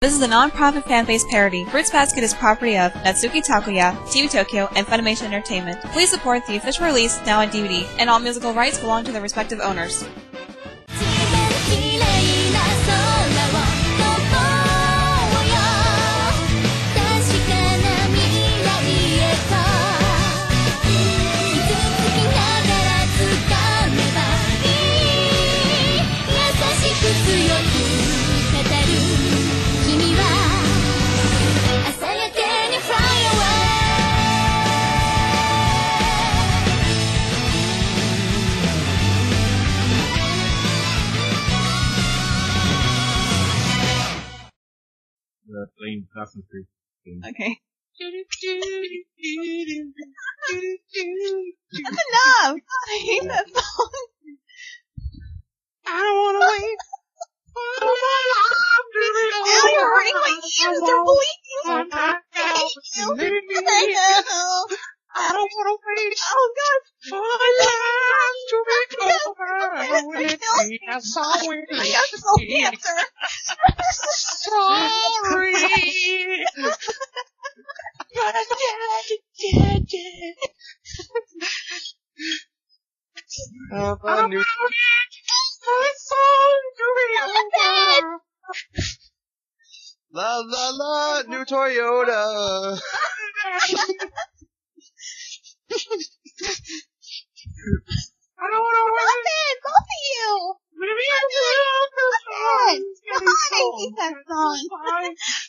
This is a non-profit fan-based parody. Fruits Basket is property of Natsuki Takuya, TV Tokyo, and Funimation Entertainment. Please support the official release now on DVD, and all musical rights belong to their respective owners. Playing Assassin's Creed game. Okay. That's enough! I hate that song. I don't wanna wait. Ow, you're hurting my ears! They're bleeding! I hate you! I know! I don't wanna wait. Oh god! For life to be over. I got soul cancer! Sorry. But I did. I'm new La la la, new Toyota. I don't wanna Stop it! Both of you! Maybe Stop it! God, I hate that song.